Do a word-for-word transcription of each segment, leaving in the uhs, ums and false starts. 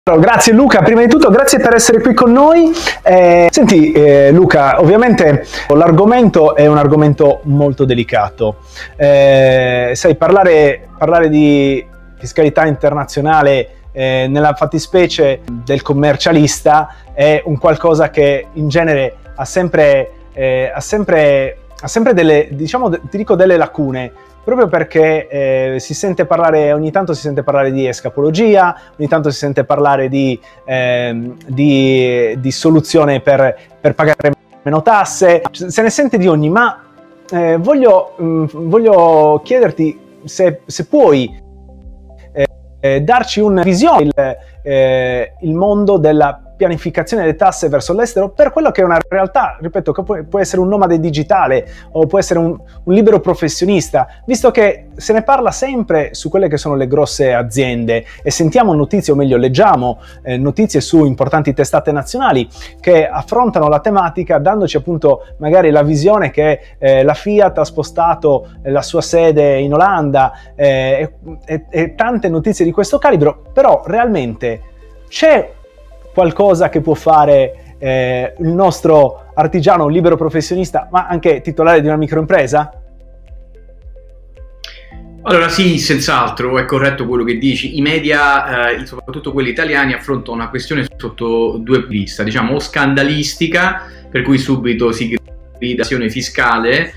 Grazie Luca, prima di tutto grazie per essere qui con noi. Eh, senti eh, Luca, ovviamente l'argomento è un argomento molto delicato. Eh, sai, parlare, parlare di fiscalità internazionale eh, nella fattispecie del commercialista è un qualcosa che in genere ha sempre, eh, ha sempre, ha sempre delle, diciamo, ti dico delle lacune. Proprio perché eh, si sente parlare, ogni tanto si sente parlare di escapologia, ogni tanto si sente parlare di, eh, di, di soluzione per, per pagare meno tasse, se ne sente di ogni, ma eh, voglio, mh, voglio chiederti se, se puoi eh, eh, darci una visione il, eh, il mondo della pianificazione delle tasse verso l'estero per quello che è una realtà, ripeto, che può, può essere un nomade digitale o può essere un, un libero professionista, visto che se ne parla sempre su quelle che sono le grosse aziende e sentiamo notizie, o meglio leggiamo eh, notizie su importanti testate nazionali che affrontano la tematica dandoci appunto magari la visione che eh, la Fiat ha spostato la sua sede in Olanda eh, e, e tante notizie di questo calibro, però realmente c'è qualcosa che può fare eh, il nostro artigiano, un libero professionista, ma anche titolare di una microimpresa? Allora sì, senz'altro, è corretto quello che dici. I media, eh, soprattutto quelli italiani, affrontano una questione sotto due punti di vista, diciamo o scandalistica, per cui subito si grida azione fiscale,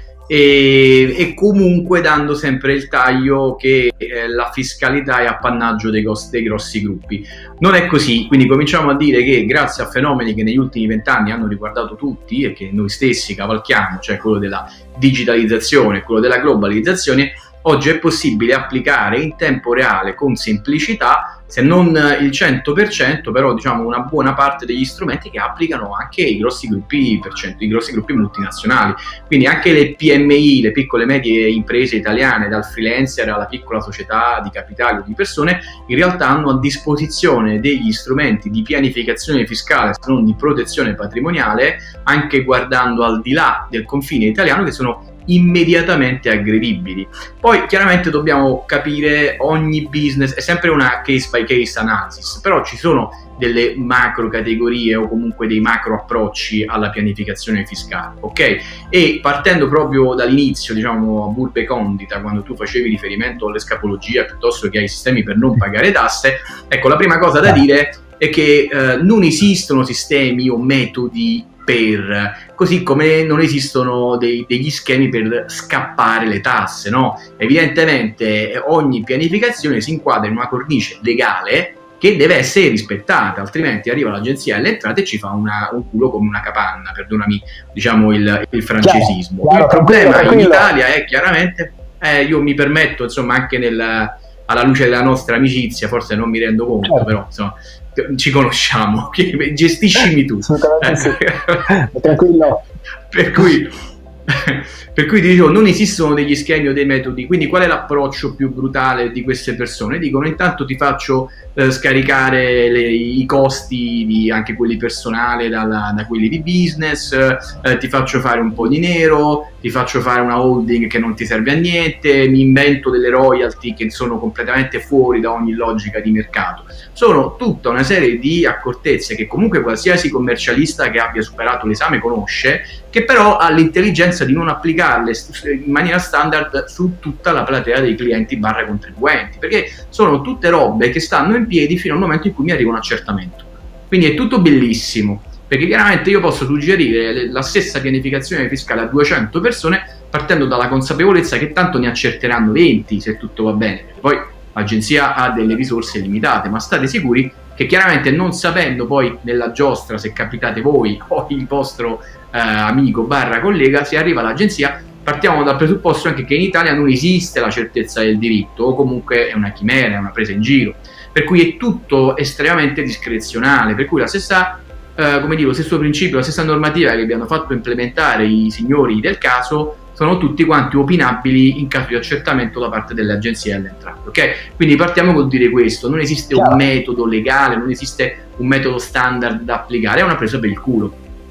E, e comunque dando sempre il taglio che eh, la fiscalità è appannaggio dei, dei grossi gruppi. Non è così, quindi cominciamo a dire che grazie a fenomeni che negli ultimi vent'anni hanno riguardato tutti e che noi stessi cavalchiamo, cioè quello della digitalizzazione, quello della globalizzazione, oggi è possibile applicare in tempo reale con semplicità, se non il cento per cento, però diciamo una buona parte degli strumenti che applicano anche i grossi gruppi, per cento, i grossi gruppi multinazionali. Quindi anche le P M I, le piccole e medie imprese italiane, dal freelancer alla piccola società di capitali o di persone, in realtà hanno a disposizione degli strumenti di pianificazione fiscale, se non di protezione patrimoniale, anche guardando al di là del confine italiano, che sono immediatamente aggredibili. Poi chiaramente dobbiamo capire ogni business, è sempre una case by case analysis, però ci sono delle macro categorie o comunque dei macro approcci alla pianificazione fiscale, ok? E partendo proprio dall'inizio, diciamo a burbe condita, quando tu facevi riferimento all'escapologia piuttosto che ai sistemi per non pagare tasse, ecco, la prima cosa da dire è che eh, non esistono sistemi o metodi per, così come non esistono dei, degli schemi per scappare le tasse, no? Evidentemente ogni pianificazione si inquadra in una cornice legale che deve essere rispettata, altrimenti arriva l'agenzia delle entrate e ci fa una, un culo come una capanna, perdonami diciamo il, il francesismo. Chiaro, chiaro, il problema tranquillo, in Italia è chiaramente, eh, io mi permetto insomma anche nel, alla luce della nostra amicizia, forse non mi rendo conto, certo, però insomma ci conosciamo, gestiscimi tu. Assolutamente sì. Tranquillo. Per cui, per cui ti dico, non esistono degli schemi o dei metodi, quindi qual è l'approccio più brutale di queste persone? Dicono: intanto ti faccio eh, scaricare le, i costi, di, anche quelli personali, dalla, da quelli di business, eh, ti faccio fare un po' di nero, ti faccio fare una holding che non ti serve a niente, mi invento delle royalty che sono completamente fuori da ogni logica di mercato. Sono tutta una serie di accortezze che comunque qualsiasi commercialista che abbia superato l'esame conosce, che però ha l'intelligenza di non applicarle in maniera standard su tutta la platea dei clienti barra contribuenti, perché sono tutte robe che stanno in piedi fino al momento in cui mi arriva un accertamento. Quindi è tutto bellissimo, perché chiaramente io posso suggerire la stessa pianificazione fiscale a duecento persone partendo dalla consapevolezza che tanto ne accerteranno venti se tutto va bene, perché poi l'agenzia ha delle risorse limitate, ma state sicuri che chiaramente, non sapendo poi nella giostra se capitate voi o il vostro eh, amico barra collega, se arriva l'agenzia, partiamo dal presupposto anche che in Italia non esiste la certezza del diritto, o comunque è una chimera, è una presa in giro, per cui è tutto estremamente discrezionale, per cui la stessa, eh, come dire, lo stesso principio, la stessa normativa che abbiano fatto implementare i signori del caso sono tutti quanti opinabili in caso di accertamento da parte delle agenzie delle entrate, ok? Quindi partiamo col dire questo: non esiste chiaro un metodo legale, non esiste un metodo standard da applicare, è una presa per il culo.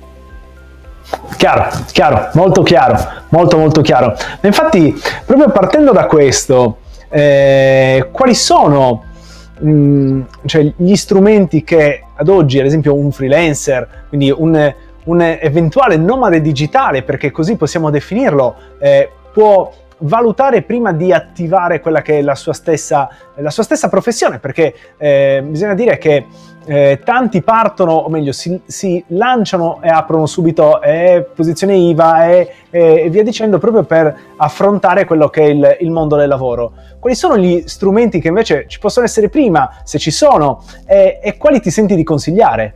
Chiaro, chiaro, molto chiaro, molto molto chiaro. Infatti, proprio partendo da questo, eh, quali sono mh, cioè gli strumenti che ad oggi, ad esempio un freelancer, quindi un, un eventuale nomade digitale, perché così possiamo definirlo, eh, può valutare prima di attivare quella che è la sua stessa, la sua stessa professione, perché eh, bisogna dire che eh, tanti partono, o meglio si, si lanciano e aprono subito eh, posizione I V A e, e via dicendo, proprio per affrontare quello che è il, il mondo del lavoro. Quali sono gli strumenti che invece ci possono essere prima, se ci sono, e, e quali ti senti di consigliare?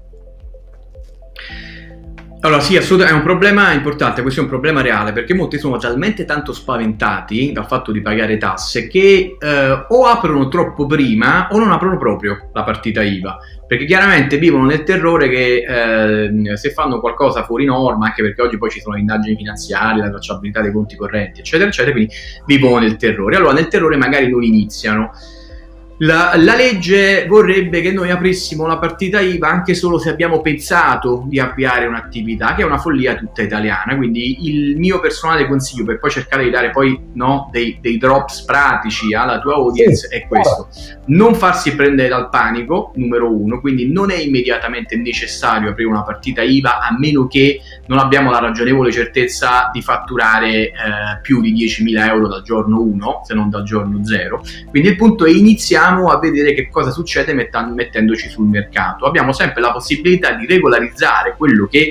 Allora sì, assolutamente, è un problema importante, questo è un problema reale, perché molti sono talmente tanto spaventati dal fatto di pagare tasse che eh, o aprono troppo prima o non aprono proprio la partita I V A, perché chiaramente vivono nel terrore che eh, se fanno qualcosa fuori norma, anche perché oggi poi ci sono le indagini finanziarie, la tracciabilità dei conti correnti, eccetera, eccetera, quindi vivono nel terrore. Allora nel terrore magari non iniziano. La, la legge vorrebbe che noi aprissimo una partita I V A anche solo se abbiamo pensato di avviare un'attività, che è una follia tutta italiana. Quindi il mio personale consiglio, per poi cercare di dare poi no, dei, dei drops pratici alla tua audience, sì, è questo: non farsi prendere dal panico, numero uno. Quindi non è immediatamente necessario aprire una partita I V A, a meno che non abbiamo la ragionevole certezza di fatturare eh, più di diecimila euro dal giorno uno, se non dal giorno zero. Quindi il punto è iniziare a vedere che cosa succede mettendoci sul mercato. Abbiamo sempre la possibilità di regolarizzare quello che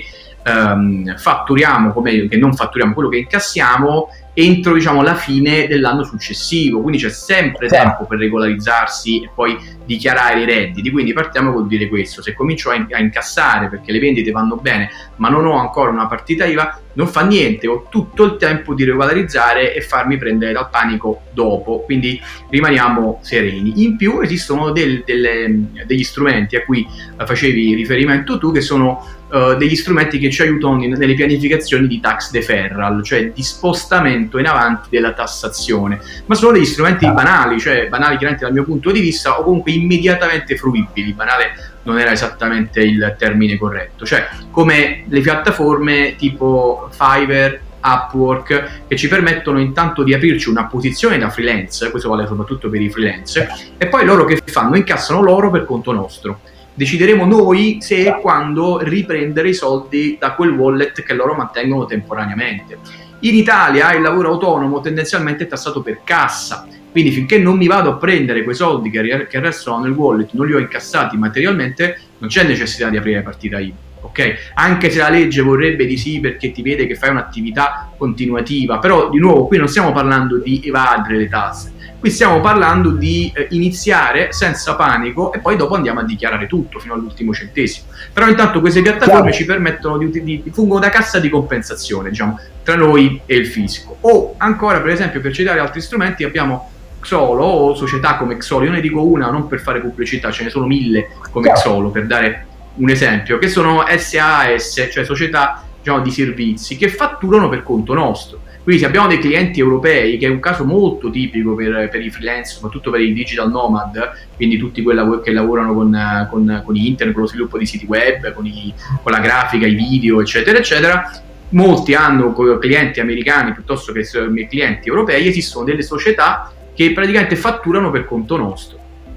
ehm, fatturiamo, come che non fatturiamo, quello che incassiamo entro, diciamo, la fine dell'anno successivo. Quindi c'è sempre tempo per regolarizzarsi e poi dichiarare i redditi. Quindi partiamo col dire questo: se comincio a, in a incassare perché le vendite vanno bene ma non ho ancora una partita I V A, non fa niente, ho tutto il tempo di regolarizzare e farmi prendere dal panico dopo. Quindi rimaniamo sereni. In più esistono del, delle, degli strumenti a cui facevi riferimento tu, che sono uh, degli strumenti che ci aiutano nelle pianificazioni di tax deferral, cioè di spostamento in avanti della tassazione, ma sono degli strumenti banali, cioè banali chiaramente dal mio punto di vista, o comunque immediatamente fruibili. Banale non era esattamente il termine corretto, cioè come le piattaforme tipo Fiverr, Upwork, che ci permettono intanto di aprirci una posizione da freelance, questo vale soprattutto per i freelance, e poi loro che fanno? Incassano loro per conto nostro. Decideremo noi se e quando riprendere i soldi da quel wallet che loro mantengono temporaneamente. In Italia il lavoro autonomo tendenzialmente è tassato per cassa, quindi finché non mi vado a prendere quei soldi che, che restano nel wallet, non li ho incassati materialmente, non c'è necessità di aprire partita I V A, ok? Anche se la legge vorrebbe di sì, perché ti vede che fai un'attività continuativa, però di nuovo qui non stiamo parlando di evadere le tasse, qui stiamo parlando di eh, iniziare senza panico e poi dopo andiamo a dichiarare tutto fino all'ultimo centesimo. Però intanto queste piattaforme Chiaro. ci permettono di, di, di fungono da cassa di compensazione, diciamo, tra noi e il fisco. O ancora, per esempio, per citare altri strumenti, abbiamo Xolo o società come Xolo. Io ne dico una non per fare pubblicità, ce ne sono mille come Chiaro. Xolo, per dare un esempio, che sono S A S, cioè società, diciamo, di servizi che fatturano per conto nostro. Quindi se abbiamo dei clienti europei, che è un caso molto tipico per, per i freelance, soprattutto per i digital nomad, quindi tutti quelli che lavorano con, con, con internet, con lo sviluppo di siti web, con, i, con la grafica, i video, eccetera, eccetera, molti hanno clienti americani piuttosto che clienti europei. Esistono delle società che praticamente fatturano per conto nostro.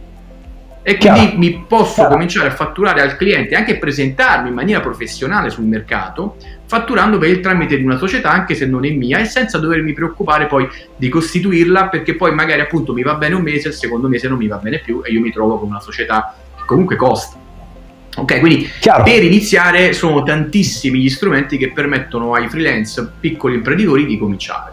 E quindi Chiaro. mi posso Chiaro. cominciare a fatturare al cliente, anche presentarmi in maniera professionale sul mercato, fatturando per il tramite di una società, anche se non è mia, e senza dovermi preoccupare poi di costituirla, perché poi magari appunto mi va bene un mese, il secondo mese non mi va bene più e io mi trovo con una società che comunque costa. Ok, quindi Chiaro. per iniziare sono tantissimi gli strumenti che permettono ai freelance, piccoli imprenditori, di cominciare.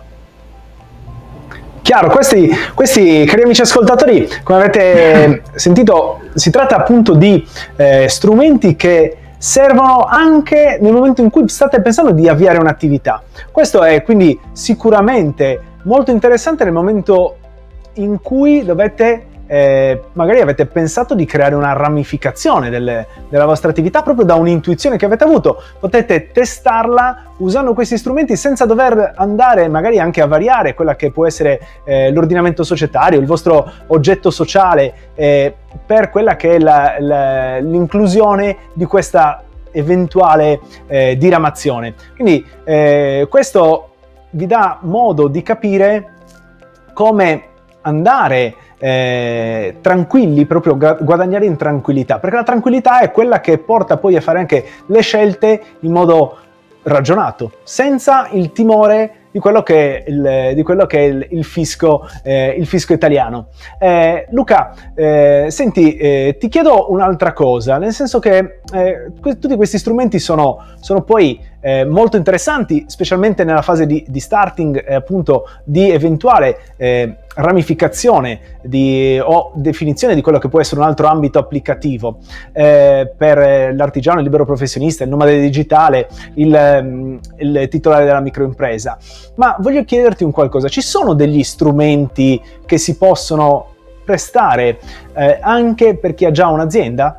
Chiaro, questi, questi cari amici ascoltatori, come avete sentito, si tratta appunto di eh, strumenti che servono anche nel momento in cui state pensando di avviare un'attività. Questo è quindi sicuramente molto interessante nel momento in cui dovete, eh, magari avete pensato di creare una ramificazione delle, della vostra attività proprio da un'intuizione che avete avuto. Potete testarla usando questi strumenti senza dover andare magari anche a variare quella che può essere eh, l'ordinamento societario, il vostro oggetto sociale, eh, per quella che è l'inclusione di questa eventuale eh, diramazione. Quindi eh, questo vi dà modo di capire come andare eh, tranquilli, proprio guadagnare in tranquillità, perché la tranquillità è quella che porta poi a fare anche le scelte in modo ragionato, senza il timore di quello che è il, di quello che è il, il, fisco, eh, il fisco italiano. Eh, Luca, eh, senti, eh, ti chiedo un'altra cosa, nel senso che eh, que- tutti questi strumenti sono, sono poi eh, molto interessanti, specialmente nella fase di, di starting, eh, appunto, di eventuale eh, ramificazione di, o definizione di quello che può essere un altro ambito applicativo eh, per l'artigiano, il libero professionista, il nomade digitale, il, il titolare della microimpresa. Ma voglio chiederti un qualcosa: ci sono degli strumenti che si possono prestare eh, anche per chi ha già un'azienda?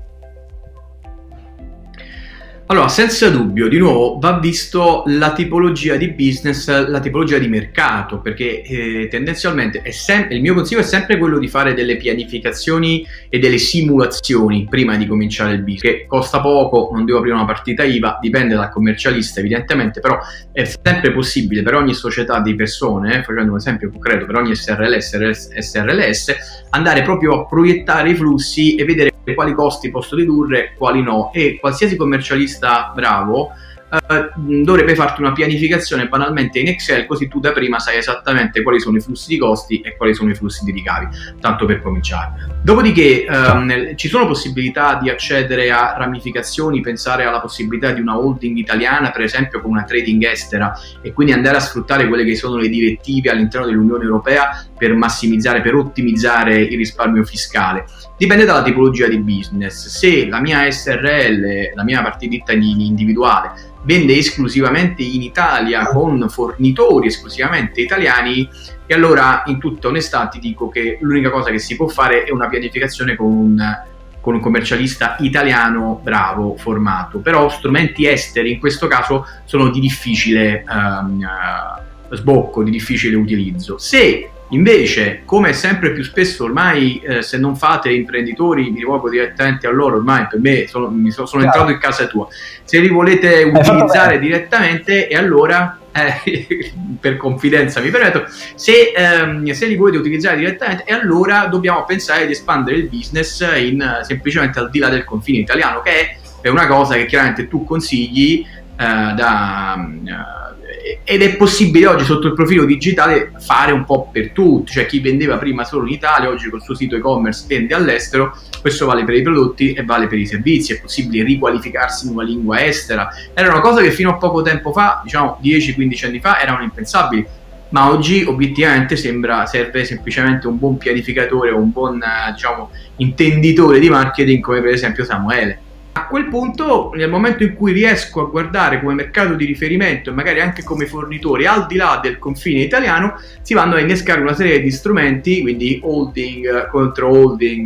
Allora, senza dubbio, di nuovo va visto la tipologia di business, la tipologia di mercato, perché eh, tendenzialmente è sempre, il mio consiglio è sempre quello di fare delle pianificazioni e delle simulazioni prima di cominciare il business, che costa poco, non devo aprire una partita I V A, dipende dal commercialista evidentemente, però è sempre possibile per ogni società di persone, eh, facendo un esempio concreto, per ogni S R L, S R L S, andare proprio a proiettare i flussi e vedere quali costi posso ridurre, quali no, e qualsiasi commercialista bravo eh, dovrebbe farti una pianificazione banalmente in Excel, così tu da prima sai esattamente quali sono i flussi di costi e quali sono i flussi di ricavi, tanto per cominciare. Dopodiché ehm, ci sono possibilità di accedere a ramificazioni, pensare alla possibilità di una holding italiana, per esempio con una trading estera, e quindi andare a sfruttare quelle che sono le direttive all'interno dell'Unione Europea per massimizzare, per ottimizzare il risparmio fiscale. Dipende dalla tipologia di business. Se la mia S R L, la mia partita individuale, vende esclusivamente in Italia con fornitori esclusivamente italiani, e allora in tutta onestà ti dico che l'unica cosa che si può fare è una pianificazione con un, con un commercialista italiano bravo, formato. Però strumenti esteri in questo caso sono di difficile um, uh, sbocco, di difficile utilizzo. Se invece, come sempre più spesso ormai, eh, se non fate imprenditori, mi rivolgo direttamente a loro, ormai per me sono, mi sono, sono entrato in casa tua, se li volete utilizzare direttamente, e allora eh, per confidenza mi permetto, se, ehm, se li volete utilizzare direttamente, e allora dobbiamo pensare di espandere il business in, semplicemente al di là del confine italiano, che è, è una cosa che chiaramente tu consigli eh, da... Uh, ed è possibile oggi sotto il profilo digitale fare un po' per tutti, cioè chi vendeva prima solo in Italia oggi col suo sito e-commerce vende all'estero. Questo vale per i prodotti e vale per i servizi. È possibile riqualificarsi in una lingua estera, era una cosa che fino a poco tempo fa, diciamo dieci quindici anni fa, erano impensabili, ma oggi obiettivamente sembra serve semplicemente un buon pianificatore o un buon diciamo intenditore di marketing come per esempio Samuele. A quel punto, nel momento in cui riesco a guardare come mercato di riferimento e magari anche come fornitori al di là del confine italiano, si vanno a innescare una serie di strumenti, quindi holding, contro holding,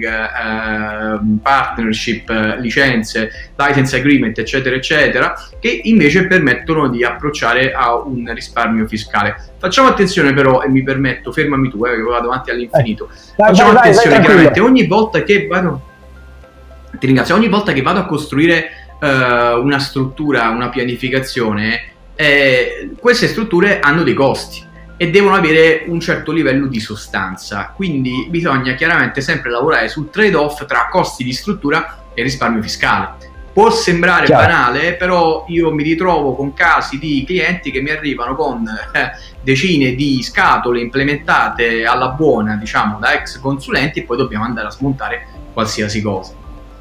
eh, partnership, licenze, license agreement, eccetera eccetera, che invece permettono di approcciare a un risparmio fiscale. Facciamo attenzione però, e mi permetto, fermami tu, eh, che vado avanti all'infinito. Vai, Facciamo vai, attenzione, vai, vai, chiaramente, ogni volta che vado... Ti ringrazio. Ogni volta che vado a costruire uh, una struttura, una pianificazione, eh, queste strutture hanno dei costi e devono avere un certo livello di sostanza, quindi bisogna chiaramente sempre lavorare sul trade-off tra costi di struttura e risparmio fiscale. Può sembrare Chiaro. banale, però io mi ritrovo con casi di clienti che mi arrivano con eh, decine di scatole implementate alla buona, diciamo, da ex consulenti, e poi dobbiamo andare a smontare qualsiasi cosa.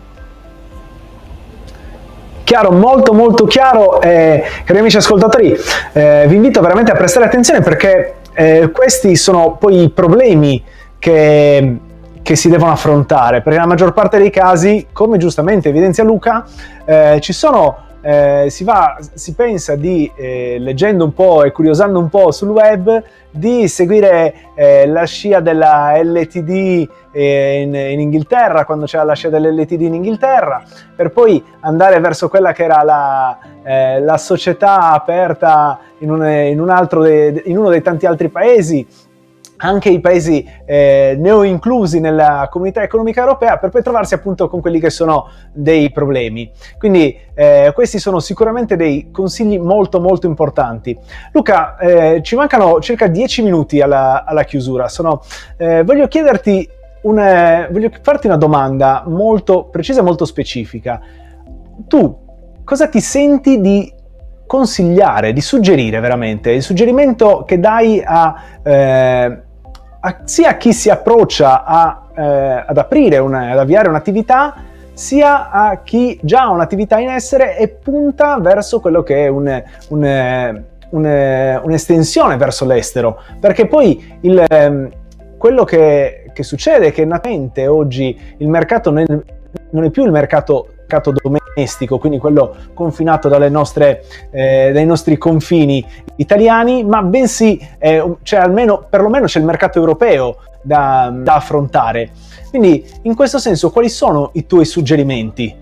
Chiaro, molto molto chiaro, eh, cari amici ascoltatori, eh, vi invito veramente a prestare attenzione, perché eh, questi sono poi i problemi che, che si devono affrontare, perché nella maggior parte dei casi, come giustamente evidenzia Luca, eh, ci sono, eh, si va, si pensa di, eh, leggendo un po' e curiosando un po' sul web, di seguire eh, la scia della L T D eh, in, in Inghilterra, quando c'era la scia dell'L T D in Inghilterra, per poi andare verso quella che era la, eh, la società aperta in, un, in, un altro de, in uno dei tanti altri paesi, anche i paesi eh, neo-inclusi nella comunità economica europea, per poi trovarsi appunto con quelli che sono dei problemi. Quindi eh, questi sono sicuramente dei consigli molto molto importanti. Luca, eh, ci mancano circa dieci minuti alla, alla chiusura. Sono, eh, voglio chiederti, un, voglio farti una domanda molto precisa e molto specifica. Tu cosa ti senti di consigliare, di suggerire veramente? Il suggerimento che dai a... Eh, sia a chi si approccia a, eh, ad aprire, una, ad avviare un'attività, sia a chi già ha un'attività in essere e punta verso quello che è un, un, un, un'estensione verso l'estero. Perché poi il, quello che, che succede è che naturalmente oggi il mercato non è, non è più il mercato mercato domestico, quindi quello confinato dalle nostre, eh, dai nostri confini italiani, ma bensì eh, c'è almeno, perlomeno c'è il mercato europeo da, da affrontare. Quindi in questo senso quali sono i tuoi suggerimenti?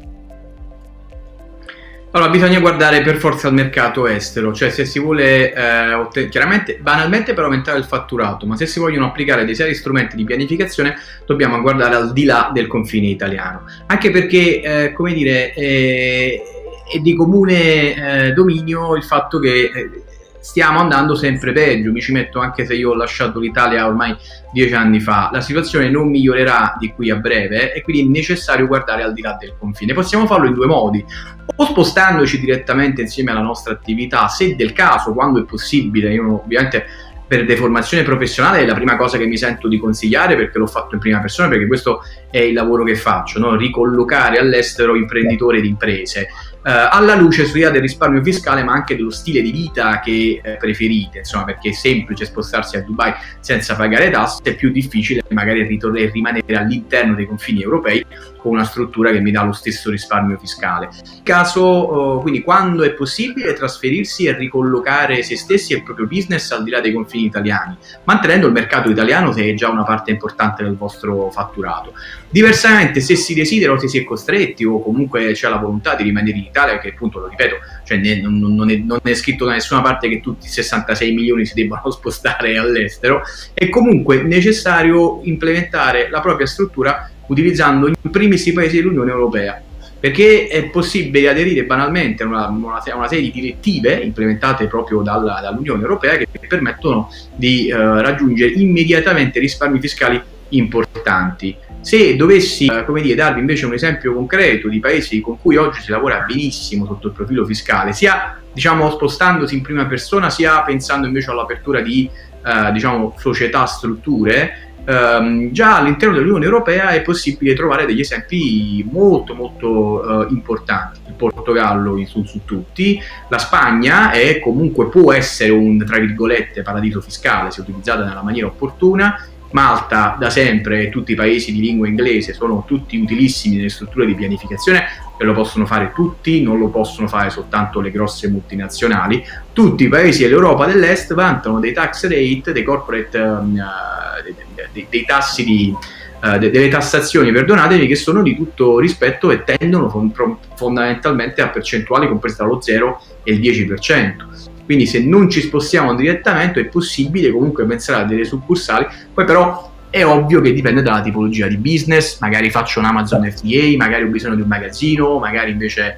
Allora, bisogna guardare per forza al mercato estero, cioè se si vuole, eh, chiaramente, banalmente per aumentare il fatturato, ma se si vogliono applicare dei seri strumenti di pianificazione, dobbiamo guardare al di là del confine italiano. Anche perché, eh, come dire, eh, è di comune eh, dominio il fatto che eh, stiamo andando sempre peggio. Mi ci metto anche se io ho lasciato l'Italia ormai dieci anni fa. La situazione non migliorerà di qui a breve e quindi è necessario guardare al di là del confine. Possiamo farlo in due modi: o spostandoci direttamente insieme alla nostra attività, se del caso, quando è possibile. Io ovviamente per deformazione professionale è la prima cosa che mi sento di consigliare, perché l'ho fatto in prima persona, perché questo è il lavoro che faccio, no? Ricollocare all'estero imprenditori ed imprese, eh, alla luce sia del risparmio fiscale ma anche dello stile di vita che eh, preferite, insomma, perché è semplice spostarsi a Dubai senza pagare tasse, è più difficile magari ritornare, rimanere all'interno dei confini europei con una struttura che mi dà lo stesso risparmio fiscale. In caso, eh, quindi quando è possibile, trasferirsi e ricollocare se stessi e il proprio business al di là dei confini italiani, mantenendo il mercato italiano se è già una parte importante del vostro fatturato. Diversamente, se si desidera o se si è costretti o comunque c'è la volontà di rimanere in Italia, che appunto, lo ripeto, cioè ne, non, non, è, non è scritto da nessuna parte che tutti i sessantasei milioni si debbano spostare all'estero, è comunque necessario implementare la propria struttura utilizzando in primis i paesi dell'Unione Europea, perché è possibile aderire banalmente a una, una, una serie di direttive implementate proprio dalla, dall'Unione Europea che permettono di eh, raggiungere immediatamente risparmi fiscali importanti. Se dovessi, eh, come dire, darvi invece un esempio concreto di paesi con cui oggi si lavora benissimo sotto il profilo fiscale, sia diciamo spostandosi in prima persona, sia pensando invece all'apertura di eh, diciamo società, strutture, Um, già all'interno dell'Unione Europea è possibile trovare degli esempi molto molto uh, importanti. Il Portogallo su, su tutti, la Spagna è comunque, può essere un tra virgolette paradiso fiscale se utilizzata nella maniera opportuna. Malta da sempre, tutti i paesi di lingua inglese sono tutti utilissimi nelle strutture di pianificazione e lo possono fare tutti, non lo possono fare soltanto le grosse multinazionali. Tutti i paesi dell'Europa dell'Est vantano dei tax rate, dei corporate, um, dei, dei, dei tassi di, uh, de, delle tassazioni, perdonatemi, che sono di tutto rispetto e tendono fon, fondamentalmente a percentuali comprese tra lo zero e il dieci per cento. Quindi se non ci spostiamo direttamente è possibile comunque pensare a delle succursali, poi però è ovvio che dipende dalla tipologia di business. Magari faccio un Amazon F B A, magari ho bisogno di un magazzino, magari invece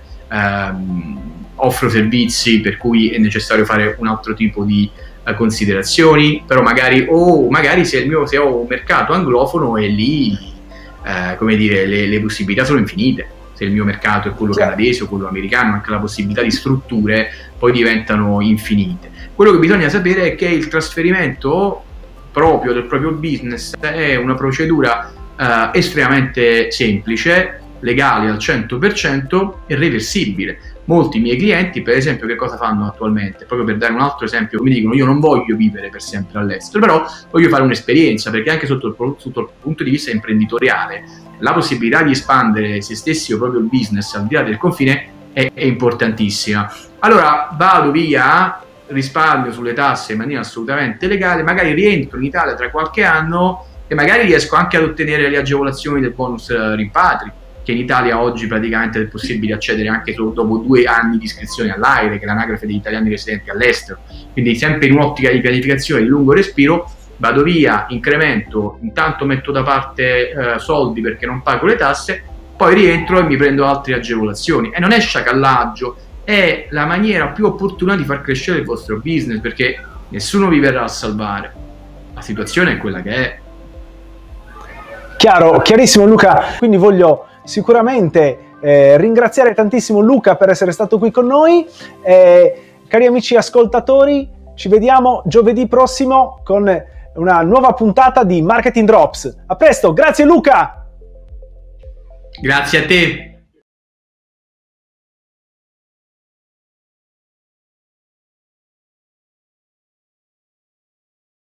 ehm, offro servizi per cui è necessario fare un altro tipo di eh, considerazioni, però magari, o magari se, il mio, se ho un mercato anglofono e lì eh, come dire, le, le possibilità sono infinite. Se il mio mercato è quello canadese o quello americano, anche la possibilità di strutture poi diventano infinite. Quello che bisogna sapere è che il trasferimento proprio del proprio business è una procedura eh, estremamente semplice, legale al cento per cento e reversibile. Molti miei clienti, per esempio, che cosa fanno attualmente? Proprio per dare un altro esempio, mi dicono: io non voglio vivere per sempre all'estero, però voglio fare un'esperienza, perché anche sotto il, sotto il punto di vista imprenditoriale la possibilità di espandere se stessi o proprio il business al di là del confine è, è importantissima. Allora vado via, risparmio sulle tasse in maniera assolutamente legale, magari rientro in Italia tra qualche anno e magari riesco anche ad ottenere le agevolazioni del bonus rimpatri, che in Italia oggi praticamente è possibile accedere anche solo dopo due anni di iscrizione all'AIRE, che è l'anagrafe degli italiani residenti all'estero. Quindi sempre in un'ottica di pianificazione di lungo respiro vado via, incremento, intanto metto da parte eh, soldi perché non pago le tasse, poi rientro e mi prendo altre agevolazioni. E non è sciacallaggio, è la maniera più opportuna di far crescere il vostro business, perché nessuno vi verrà a salvare. La situazione è quella che è. Chiaro, chiarissimo Luca, quindi voglio sicuramente eh, ringraziare tantissimo Luca per essere stato qui con noi. Eh, cari amici ascoltatori, ci vediamo giovedì prossimo con una nuova puntata di Marketing Drops. A presto, grazie Luca! Grazie a te!